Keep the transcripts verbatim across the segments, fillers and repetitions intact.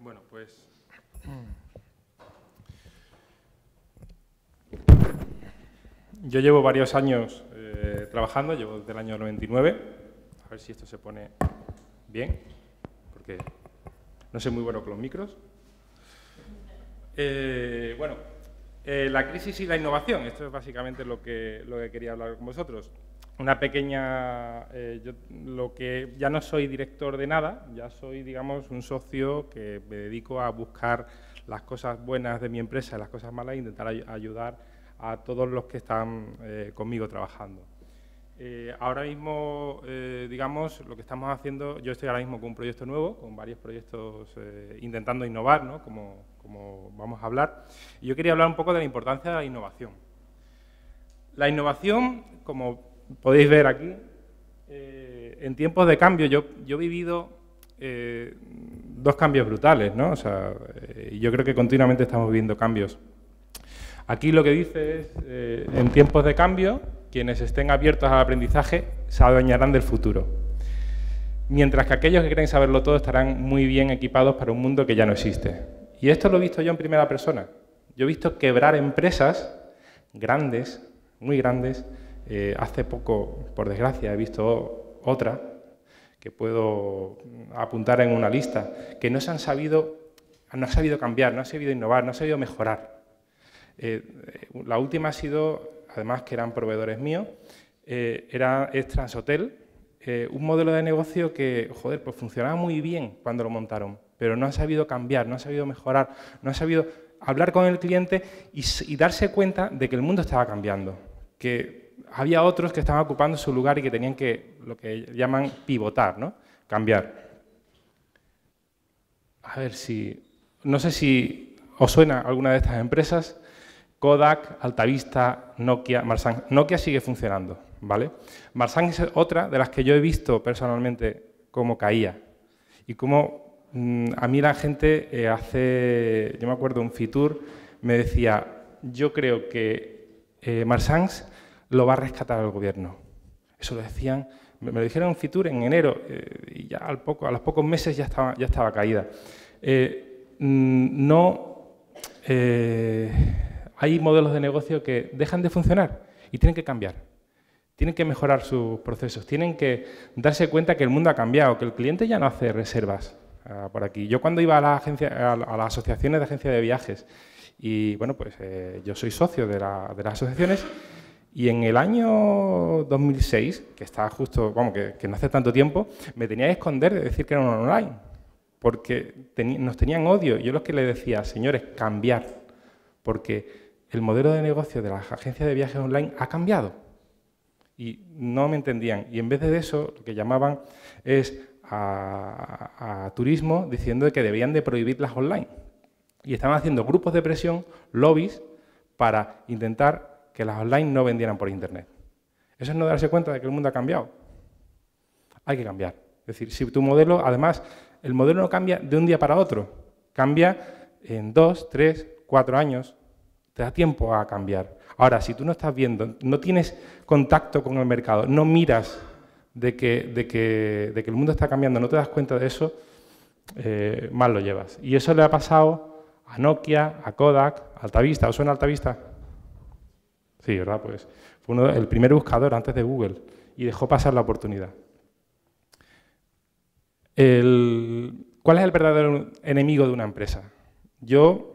Bueno, pues... Yo llevo varios años eh, trabajando, llevo desde el año noventa y nueve. A ver si esto se pone bien, porque no soy muy bueno con los micros. Eh, bueno, eh, la crisis y la innovación, esto es básicamente lo que, lo que quería hablar con vosotros. Una pequeña... Eh, yo lo que ya no soy director de nada, ya soy, digamos, un socio que me dedico a buscar las cosas buenas de mi empresa y las cosas malas e intentar ay ayudar a todos los que están eh, conmigo trabajando. Eh, ahora mismo, eh, digamos, lo que estamos haciendo, yo estoy ahora mismo con un proyecto nuevo, con varios proyectos eh, intentando innovar, ¿no? como, como vamos a hablar. Y yo quería hablar un poco de la importancia de la innovación. La innovación, como podéis ver aquí, eh, en tiempos de cambio, yo, yo he vivido eh, dos cambios brutales, ¿no? O sea, eh, yo creo que continuamente estamos viviendo cambios. Aquí lo que dice es, eh, en tiempos de cambio, quienes estén abiertos al aprendizaje se adueñarán del futuro. Mientras que aquellos que creen saberlo todo estarán muy bien equipados para un mundo que ya no existe. Y esto lo he visto yo en primera persona. Yo he visto quebrar empresas grandes, muy grandes. Eh, hace poco, por desgracia, he visto otra que puedo apuntar en una lista, que no se han sabido, no ha sabido cambiar, no ha sabido innovar, no ha sabido mejorar. Eh, la última ha sido, además que eran proveedores míos, eh, era es Transhotel, eh, un modelo de negocio que, joder, pues funcionaba muy bien cuando lo montaron, pero no han sabido cambiar, no han sabido mejorar, no han sabido hablar con el cliente y, y darse cuenta de que el mundo estaba cambiando, que había otros que estaban ocupando su lugar y que tenían que, lo que llaman pivotar, ¿no? Cambiar. A ver si, no sé si os suena alguna de estas empresas. Kodak, Altavista, Nokia, Marsang. Nokia sigue funcionando, ¿vale? Marsang es otra de las que yo he visto personalmente cómo caía y cómo mmm, a mí la gente eh, hace, yo me acuerdo un Fitur, me decía, yo creo que eh, Marsang lo va a rescatar el gobierno. Eso lo decían, me lo dijeron en Fitur en enero eh, y ya al poco, a los pocos meses ya estaba, ya estaba caída. Eh, no... Eh, Hay modelos de negocio que dejan de funcionar y tienen que cambiar. Tienen que mejorar sus procesos, tienen que darse cuenta que el mundo ha cambiado, que el cliente ya no hace reservas uh, por aquí. Yo cuando iba a, la agencia, a, a las asociaciones de agencias de viajes, y bueno, pues eh, yo soy socio de, la, de las asociaciones, y en el año dos mil seis, que está justo, vamos, que, que no hace tanto tiempo, me tenía que esconder de decir que era un online, porque teni, nos tenían odio. Yo lo que les decía, señores, cambiar, porque el modelo de negocio de las agencias de viajes online ha cambiado y no me entendían. Y en vez de eso, lo que llamaban es a, a, a turismo diciendo que debían de prohibir las online. Y estaban haciendo grupos de presión, lobbies, para intentar que las online no vendieran por Internet. Eso es no darse cuenta de que el mundo ha cambiado. Hay que cambiar. Es decir, si tu modelo, además, el modelo no cambia de un día para otro. Cambia en dos, tres, cuatro años. Te da tiempo a cambiar. Ahora, si tú no estás viendo, no tienes contacto con el mercado, no miras de que, de que, de que el mundo está cambiando, no te das cuenta de eso, eh, mal lo llevas. Y eso le ha pasado a Nokia, a Kodak, a Altavista. ¿Os suena Altavista? Sí, ¿verdad? Pues fue uno, el primer buscador antes de Google y dejó pasar la oportunidad. El, ¿Cuál es el verdadero enemigo de una empresa? Yo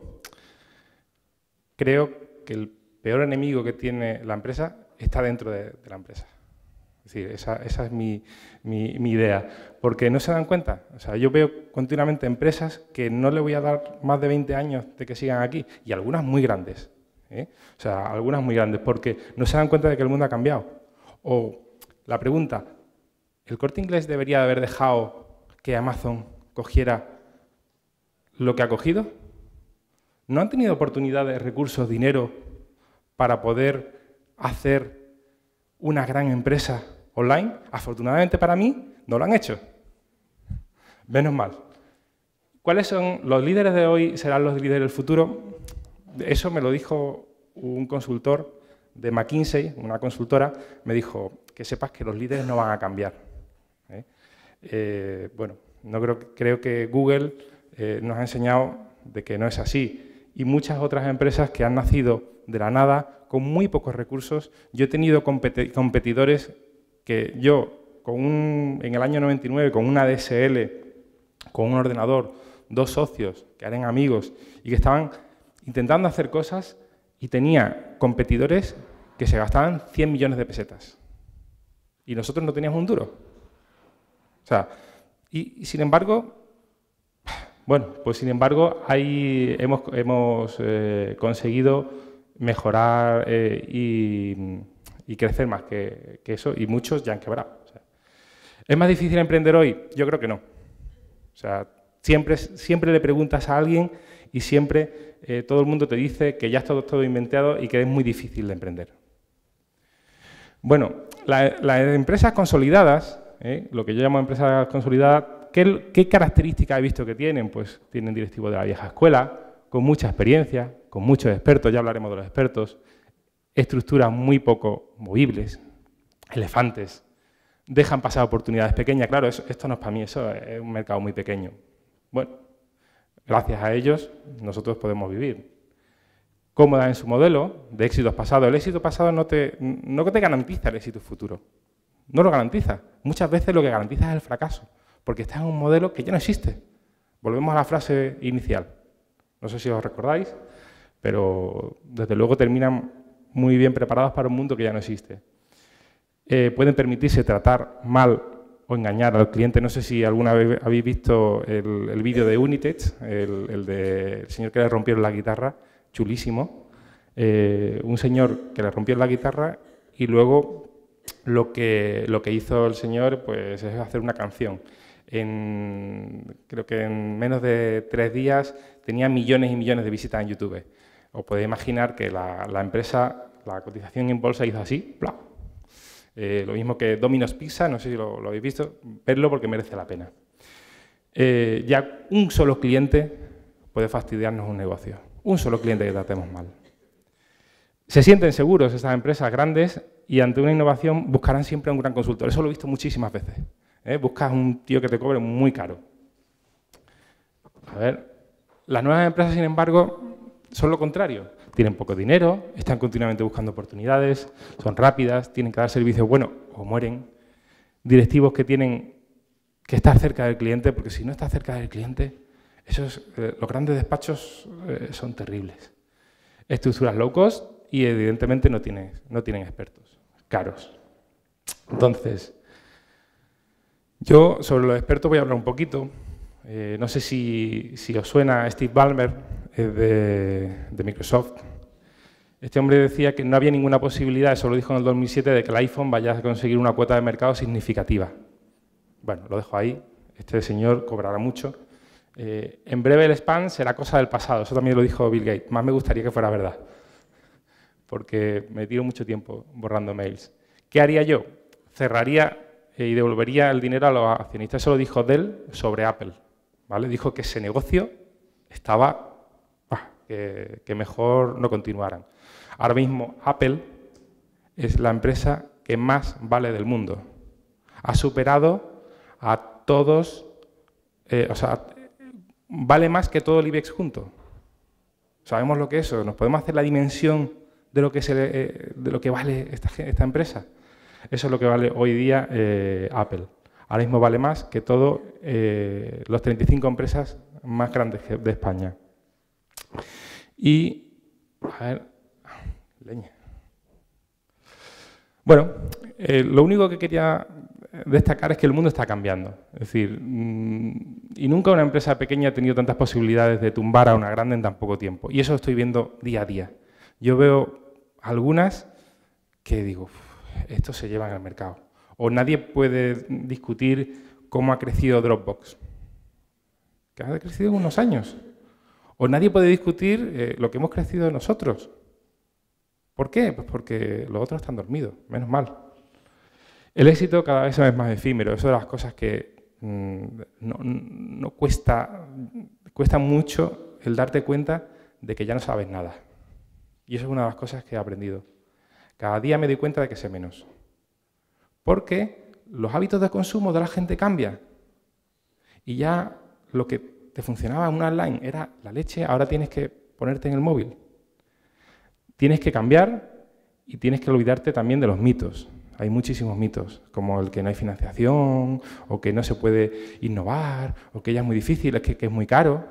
creo que el peor enemigo que tiene la empresa está dentro de, de la empresa. Es decir, esa, esa es mi, mi, mi idea. Porque no se dan cuenta. O sea, yo veo continuamente empresas que no le voy a dar más de veinte años de que sigan aquí. Y algunas muy grandes. ¿eh? O sea, algunas muy grandes. Porque no se dan cuenta de que el mundo ha cambiado. O la pregunta, ¿el Corte Inglés debería haber dejado que Amazon cogiera lo que ha cogido? ¿No han tenido oportunidades, recursos, dinero para poder hacer una gran empresa online? Afortunadamente para mí, no lo han hecho. Menos mal. ¿Cuáles son los líderes de hoy? ¿Serán los líderes del futuro? Eso me lo dijo un consultor de McKinsey, una consultora, me dijo que sepas que los líderes no van a cambiar. ¿eh? Eh, bueno, no creo, creo que Google... eh, nos ha enseñado de que no es así. Y muchas otras empresas que han nacido de la nada, con muy pocos recursos. Yo he tenido competi- competidores que yo, con un, en el año noventa y nueve, con una D S L, con un ordenador, dos socios que eran amigos y que estaban intentando hacer cosas, y tenía competidores que se gastaban cien millones de pesetas. Y nosotros no teníamos un duro. O sea, y, y sin embargo, bueno, pues sin embargo, hay, hemos, hemos eh, conseguido mejorar eh, y, y crecer más que, que eso, y muchos ya han quebrado. O sea, ¿es más difícil emprender hoy? Yo creo que no. O sea, siempre, siempre le preguntas a alguien y siempre eh, todo el mundo te dice que ya está todo, todo inventado y que es muy difícil de emprender. Bueno, la, las empresas consolidadas, eh, lo que yo llamo empresas consolidadas, ¿qué, ¿qué características he visto que tienen? Pues tienen directivos de la vieja escuela, con mucha experiencia, con muchos expertos, ya hablaremos de los expertos, estructuras muy poco movibles, elefantes, dejan pasar oportunidades pequeñas. Claro, eso, esto no es para mí, eso es un mercado muy pequeño. Bueno, gracias a ellos nosotros podemos vivir. Cómoda en su modelo, de éxitos pasados. El éxito pasado no te, no te garantiza el éxito futuro. No lo garantiza. Muchas veces lo que garantiza es el fracaso, porque estás en un modelo que ya no existe. Volvemos a la frase inicial. No sé si os recordáis, pero desde luego terminan muy bien preparados para un mundo que ya no existe. Eh, pueden permitirse tratar mal o engañar al cliente. No sé si alguna vez habéis visto el, el vídeo de Unitech, el, el del señor que le rompieron la guitarra, chulísimo. Eh, un señor que le rompió la guitarra y luego lo que, lo que hizo el señor pues, es hacer una canción. En, creo que en menos de tres días tenía millones y millones de visitas en YouTube. Os podéis imaginar que la, la empresa, la cotización en bolsa hizo así, ¡bla! Eh, lo mismo que Domino's Pizza, no sé si lo, lo habéis visto, verlo porque merece la pena. Eh, ya un solo cliente puede fastidiarnos un negocio, un solo cliente que tratemos mal. Se sienten seguros estas empresas grandes y ante una innovación buscarán siempre a un gran consultor. Eso lo he visto muchísimas veces. ¿eh? Buscas un tío que te cobre muy caro. A ver, las nuevas empresas, sin embargo, son lo contrario. Tienen poco dinero, están continuamente buscando oportunidades, son rápidas, tienen que dar servicios buenos o mueren. Directivos que tienen que estar cerca del cliente, porque si no estás cerca del cliente, esos, eh, los grandes despachos eh, son terribles. Estructuras low cost y evidentemente no tienen, no tienen expertos, caros. Entonces, yo sobre los expertos voy a hablar un poquito. Eh, no sé si, si os suena Steve Ballmer, eh, de, de Microsoft. Este hombre decía que no había ninguna posibilidad, eso lo dijo en el dos mil siete, de que el iPhone vaya a conseguir una cuota de mercado significativa. Bueno, lo dejo ahí. Este señor cobrará mucho. Eh, en breve el spam será cosa del pasado. Eso también lo dijo Bill Gates. Más me gustaría que fuera verdad, porque me tiro mucho tiempo borrando mails. ¿Qué haría yo? Cerraría eh, y devolvería el dinero a los accionistas. Eso lo dijo Dell sobre Apple. ¿Vale? Dijo que ese negocio estaba, bah, que, que mejor no continuaran. Ahora mismo Apple es la empresa que más vale del mundo. Ha superado a todos, eh, o sea, vale más que todo el IBEX junto. ¿Sabemos lo que es eso? ¿Nos podemos hacer la dimensión de lo que, se, eh, de lo que vale esta, esta empresa? Eso es lo que vale hoy día eh, Apple. Ahora mismo vale más que todas eh, las treinta y cinco empresas más grandes de España. Y, a ver, leña. Bueno, eh, lo único que quería destacar es que el mundo está cambiando. Es decir, mmm, y nunca una empresa pequeña ha tenido tantas posibilidades de tumbar a una grande en tan poco tiempo. Y eso lo estoy viendo día a día. Yo veo algunas que digo, esto se lleva al mercado. O nadie puede discutir cómo ha crecido Dropbox, que ha crecido en unos años. O nadie puede discutir eh, lo que hemos crecido nosotros. ¿Por qué? Pues porque los otros están dormidos, menos mal. El éxito cada vez es más efímero. Eso de las cosas que mmm, no, no cuesta, cuesta mucho el darte cuenta de que ya no sabes nada. Y eso es una de las cosas que he aprendido. Cada día me doy cuenta de que sé menos. Porque los hábitos de consumo de la gente cambian. Y ya lo que te funcionaba una online, era la leche, ahora tienes que ponerte en el móvil. Tienes que cambiar y tienes que olvidarte también de los mitos. Hay muchísimos mitos, como el que no hay financiación, o que no se puede innovar, o que ya es muy difícil, es que, que es muy caro.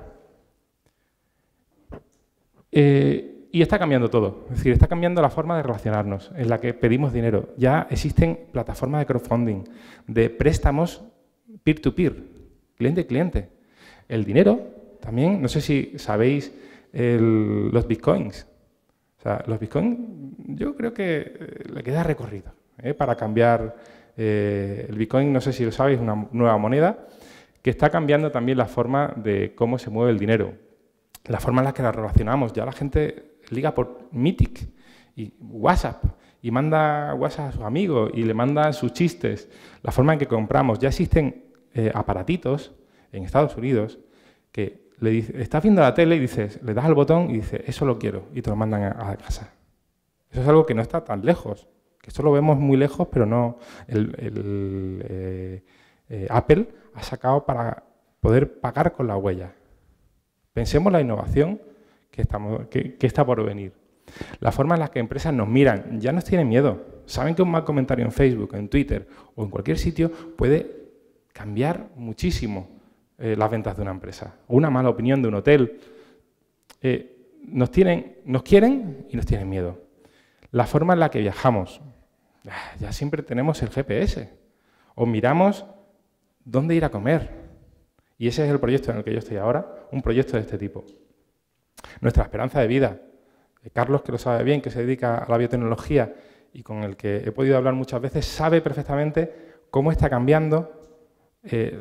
Eh, y está cambiando todo, es decir, está cambiando la forma de relacionarnos, en la que pedimos dinero. Ya existen plataformas de crowdfunding, de préstamos peer-to-peer, cliente-cliente. El dinero, también, no sé si sabéis el, los bitcoins. O sea, los bitcoins yo creo que le queda recorrido ¿eh? para cambiar. Eh, el bitcoin, no sé si lo sabéis, es una nueva moneda que está cambiando también la forma de cómo se mueve el dinero, la forma en la que la relacionamos. Ya la gente liga por Mythic y WhatsApp y manda WhatsApp a sus amigos y le manda sus chistes. La forma en que compramos. Ya existen eh, aparatitos en Estados Unidos que le dice, estás viendo la tele y dices, le das al botón y dices, eso lo quiero, y te lo mandan a, a casa. Eso es algo que no está tan lejos, que esto lo vemos muy lejos, pero no. El, el, eh, eh, Apple ha sacado para poder pagar con la huella. Pensemos la innovación que, estamos, que, que está por venir. La forma en la que empresas nos miran, ya nos tienen miedo. Saben que un mal comentario en Facebook, en Twitter o en cualquier sitio puede cambiar muchísimo eh, las ventas de una empresa. O una mala opinión de un hotel. Eh, nos, tienen, nos quieren y nos tienen miedo. La forma en la que viajamos. Ya siempre tenemos el G P S. O miramos dónde ir a comer. Y ese es el proyecto en el que yo estoy ahora, un proyecto de este tipo. Nuestra esperanza de vida. Carlos, que lo sabe bien, que se dedica a la biotecnología y con el que he podido hablar muchas veces, sabe perfectamente cómo está cambiando eh,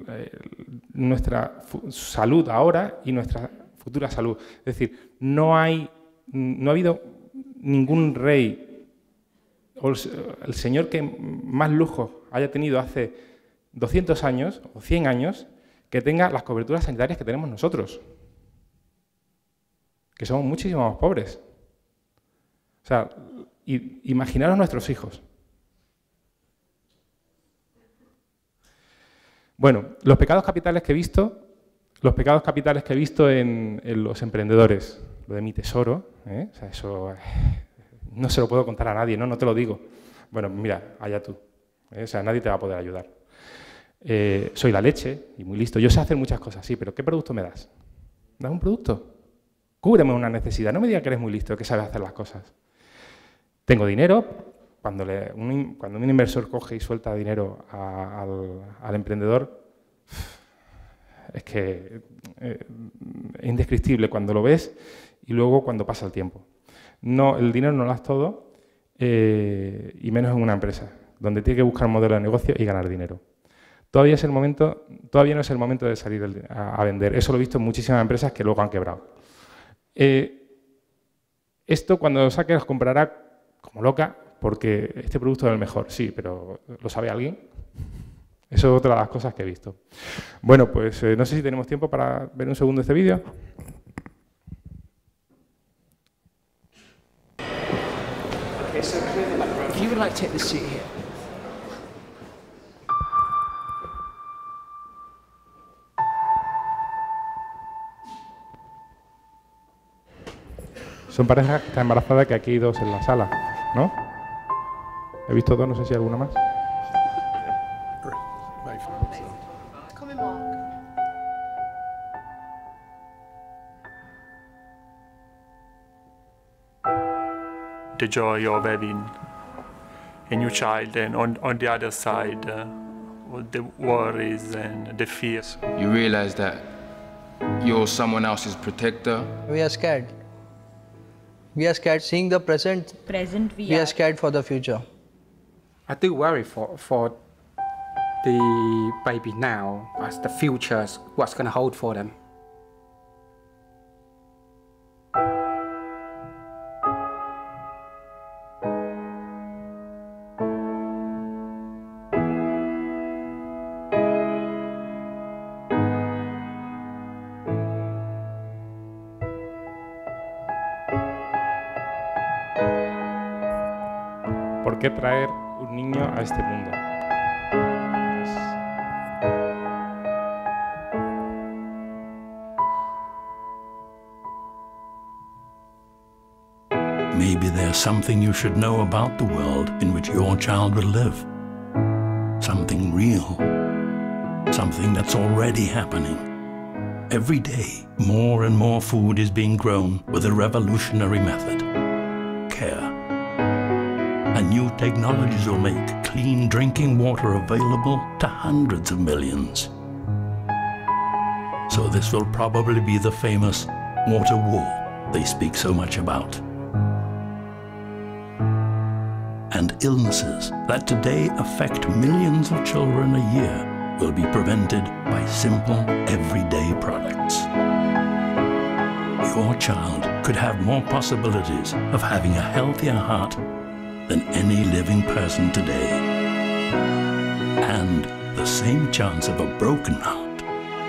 nuestra salud ahora y nuestra futura salud. Es decir, no, hay, no ha habido ningún rey o el, el señor que más lujo haya tenido hace doscientos años o cien años que tenga las coberturas sanitarias que tenemos nosotros, que somos muchísimo más pobres. O sea, y, imaginaros nuestros hijos. Bueno, los pecados capitales que he visto, los pecados capitales que he visto en, en los emprendedores, lo de mi tesoro, ¿eh? O sea, eso eh, no se lo puedo contar a nadie, ¿no? No te lo digo. Bueno, mira, allá tú. ¿eh? O sea, nadie te va a poder ayudar. Eh, soy la leche y muy listo. Yo sé hacer muchas cosas, sí, pero ¿qué producto me das? ¿Das un producto? Cúbreme una necesidad. No me digas que eres muy listo, que sabes hacer las cosas. Tengo dinero. Cuando, le, un, cuando un inversor coge y suelta dinero a, al, al emprendedor, es que eh, es indescriptible cuando lo ves y luego cuando pasa el tiempo. No, el dinero no lo das todo, eh, y menos en una empresa, donde tiene que buscar un modelo de negocio y ganar dinero. Todavía, es el momento, todavía no es el momento de salir a, a vender. Eso lo he visto en muchísimas empresas que luego han quebrado. Eh, esto, cuando lo saque, los comprará como loca, porque este producto es el mejor. Sí, pero ¿lo sabe alguien? Eso es otra de las cosas que he visto. Bueno, pues eh, no sé si tenemos tiempo para ver un segundo este vídeo. Okay, so clear the microphone. If you would like to take the seat here. Son parejas que están embarazadas, que aquí hay dos en la sala, ¿no? He visto dos, no sé si hay alguna más. The joy of having a new child, and on, on the other side, uh, all the worries and the fears. You realize that you're someone else's protector. We are scared. We are scared seeing the present. Present we, we are. are scared for the future. I do worry for, for the baby now, as the future, what's going to hold for them. ¿Por qué traer un niño a este mundo? Pues, maybe there's something you should know about the world in which your child will live. Something real. Something that's already happening. Every day, more and more food is being grown with a revolutionary method. Care. And new technologies will make clean drinking water available to hundreds of millions. So this will probably be the famous water war they speak so much about. And illnesses that today affect millions of children a year will be prevented by simple, everyday products. Your child could have more possibilities of having a healthier heart than any living person today. And the same chance of a broken heart.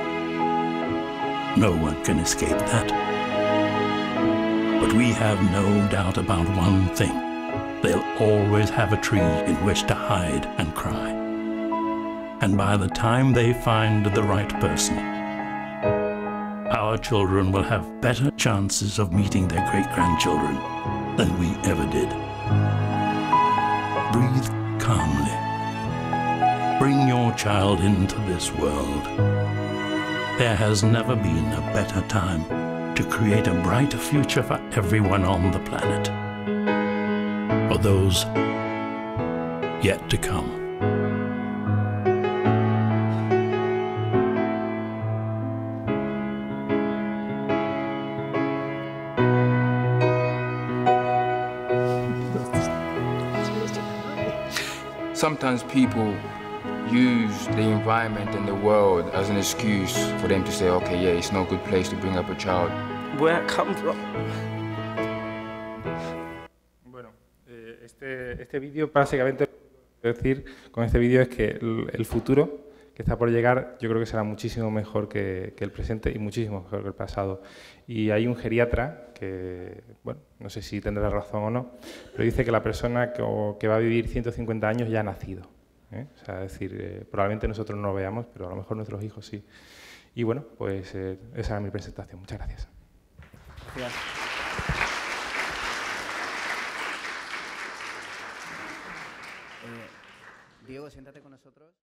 No one can escape that. But we have no doubt about one thing. They'll always have a tree in which to hide and cry. And by the time they find the right person, our children will have better chances of meeting their great-grandchildren than we ever did. Breathe calmly. Bring your child into this world. There has never been a better time to create a brighter future for everyone on the planet. For those yet to come. Sometimes people use the environment and the world as an excuse for them to say, okay, yeah, it's not a good place to bring up a child. Where I come from. Bueno, eh, este, este vídeo básicamente lo que quiero decir con este vídeo es que el, el futuro que está por llegar yo creo que será muchísimo mejor que, que el presente y muchísimo mejor que el pasado. Y hay un geriatra que, bueno, no sé si tendrá razón o no, pero dice que la persona que, o, que va a vivir ciento cincuenta años ya ha nacido. ¿eh? O sea, es decir, eh, probablemente nosotros no lo veamos, pero a lo mejor nuestros hijos sí. Y bueno, pues eh, esa era mi presentación. Muchas gracias. Gracias. Diego, siéntate con nosotros.